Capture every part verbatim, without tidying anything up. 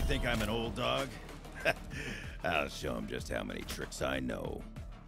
think I'm an old dog? I'll show him just how many tricks I know.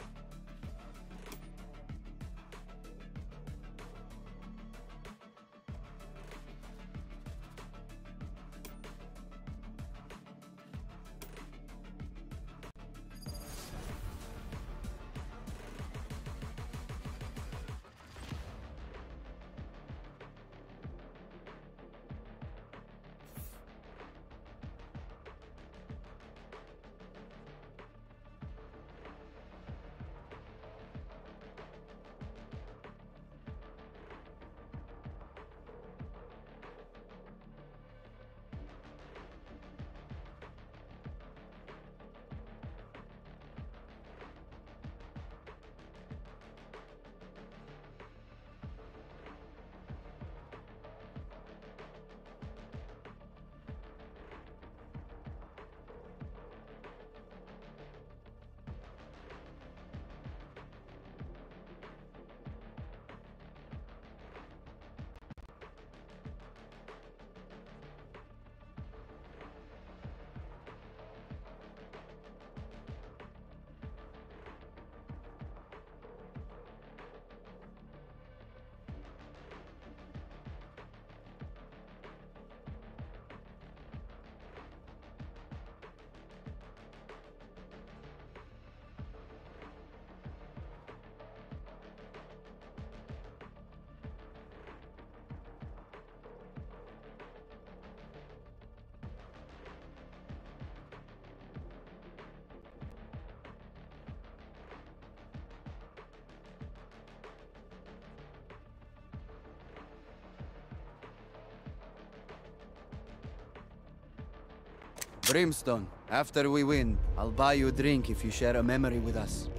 Brimstone, after we win, I'll buy you a drink if you share a memory with us.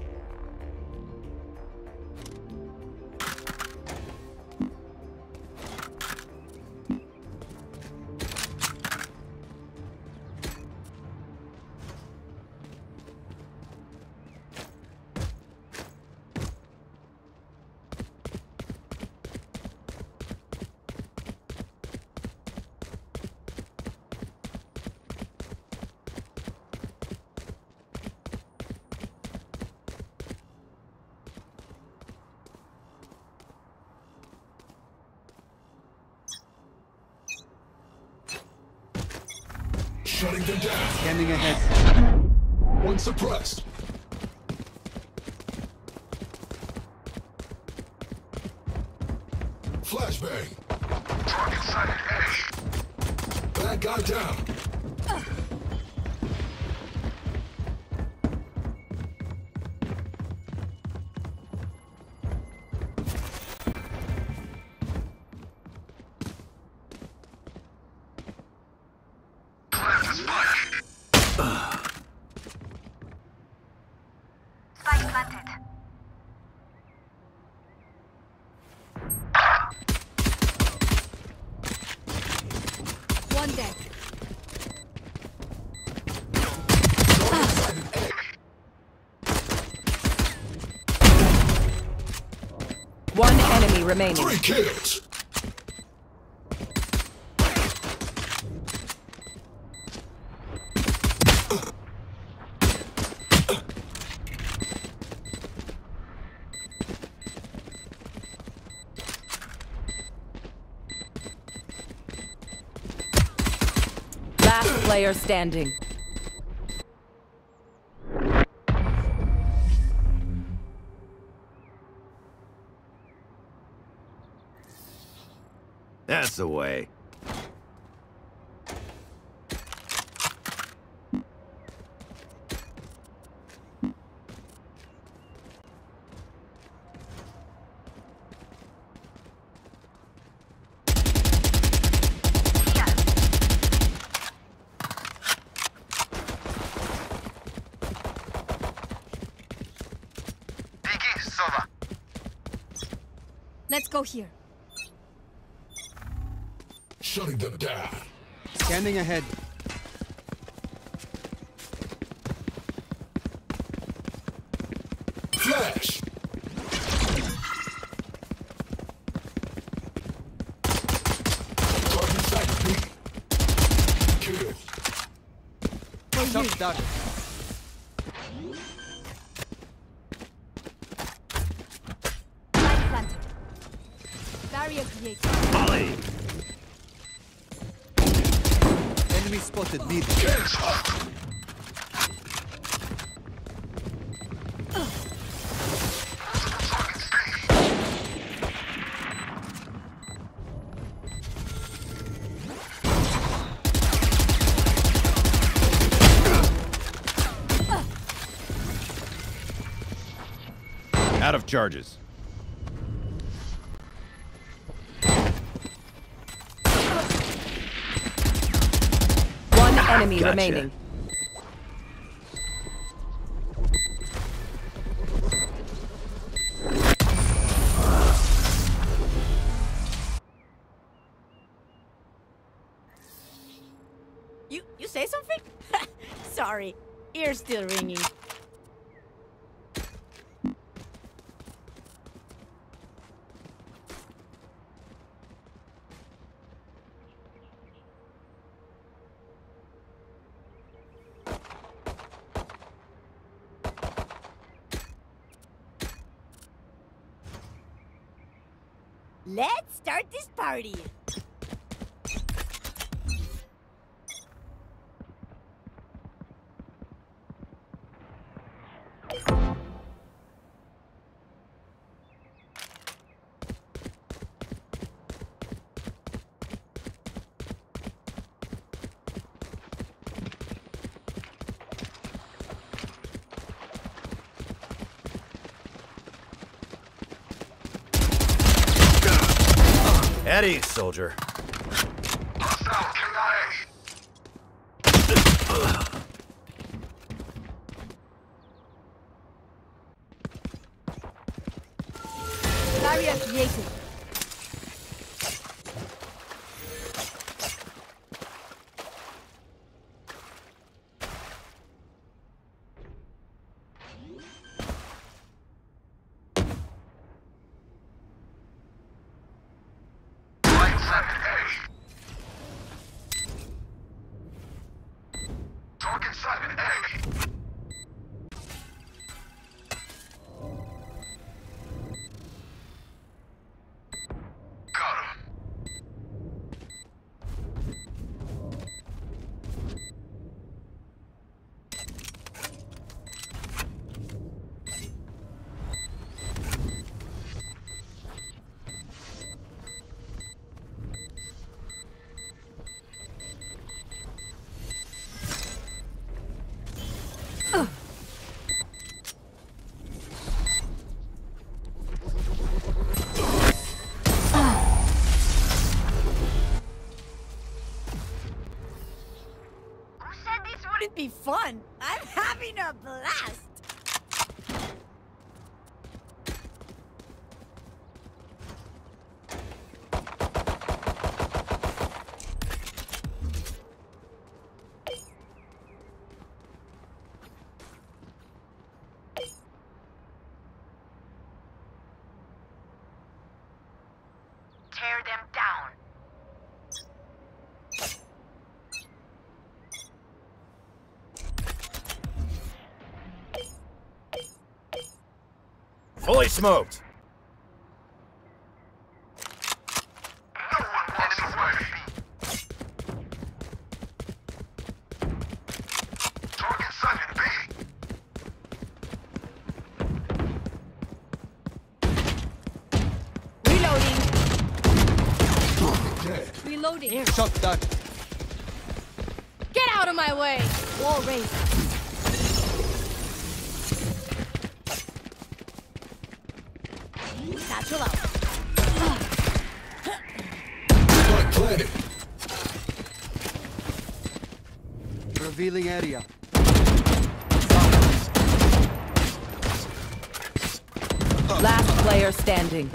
Shutting them down. Scanning ahead. One suppressed. Flashbang. Target sighted A. Bad guy down. One deck. One enemy remaining. Three kills. Last player standing. That's the way. Let's go here. Shutting them down. Scanning ahead. Flash. Target sighted B. Kill. Shot you. down. Light planted. Barrier created. Molly! Enemy spotted mid. Out of charges. One enemy Gotcha. remaining. You you say something? Sorry, ear's still ringing. Let's start this party. Eddie, soldier. Barrier created. Wouldn't be fun. I'm having a blast. Tear them down. Fully smoked. Reloading. Reloading. Shot down. Get out of my way. Wall raised. Satchel out. Spike planted. Revealing area. Last player standing.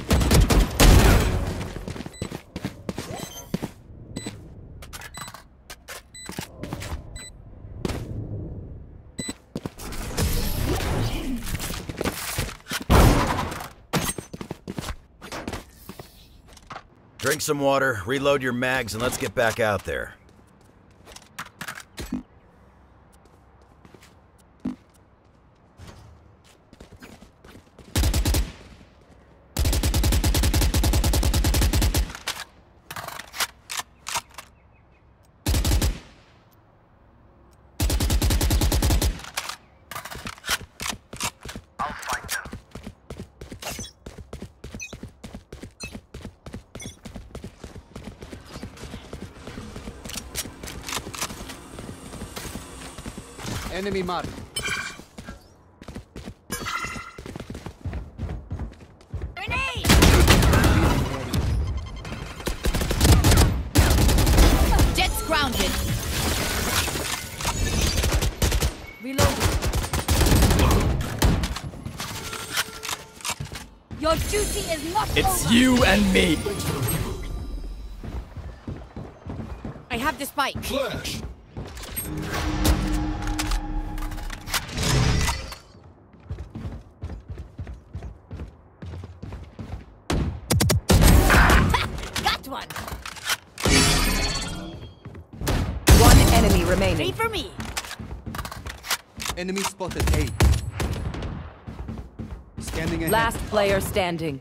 Drink some water, reload your mags, and let's get back out there. Enemy mark. Grenade! Jet's grounded. Reload. Your duty is not It's over. you and me. I have the spike. Flash. Got one! One enemy Three remaining. for me! Enemy spotted A. Scanning ahead. Last player standing.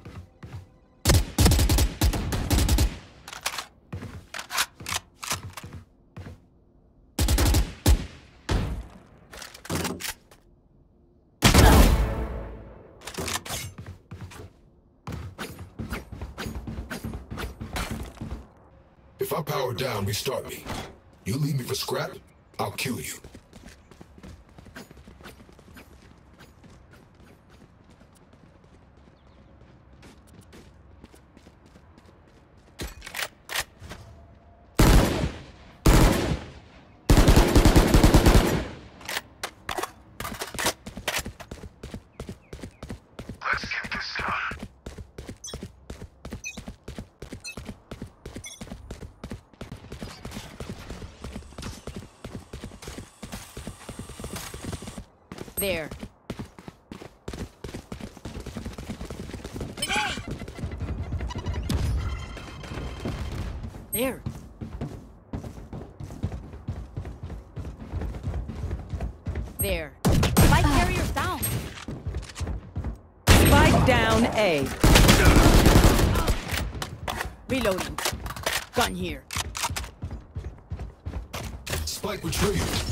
If I power down, restart me. You leave me for scrap, I'll kill you. Let's get this done. There. Grenade! There. There. Spike carrier's down. Spike down A. Reloading. Gun here. Spike retrieved.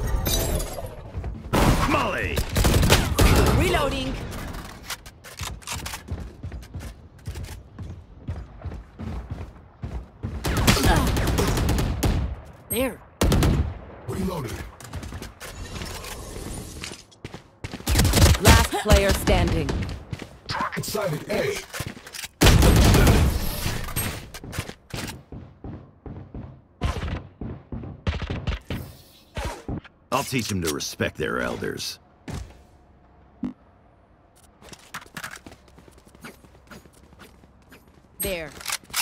Molly! Reloading. There. Reloading. Last player standing. Target sighted A. I'll teach them to respect their elders. There.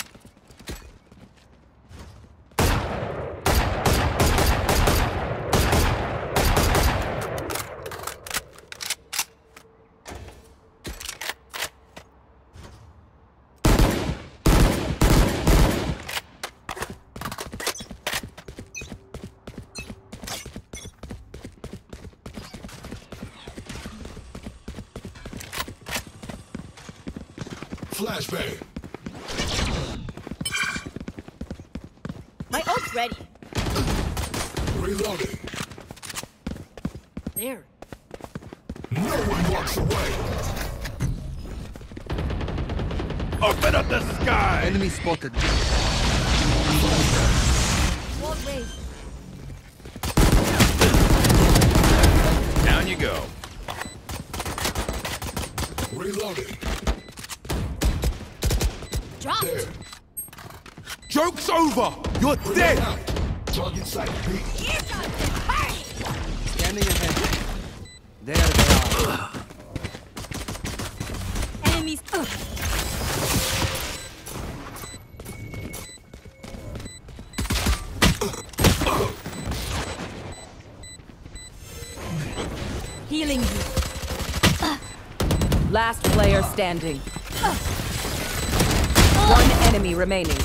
Flashbang. My ult's ready. Reloading. There. No one walks away. Open up the sky! Enemy spotted. Wall raised. Down you go. Reloading. Dropped. There. Joke's over! You're dead! Out. Target sighted B. Scanning ahead. There they are. Enemies. Ugh. Healing you. Last player standing. One enemy remaining.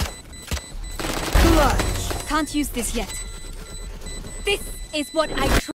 Can't use this yet. This is what I.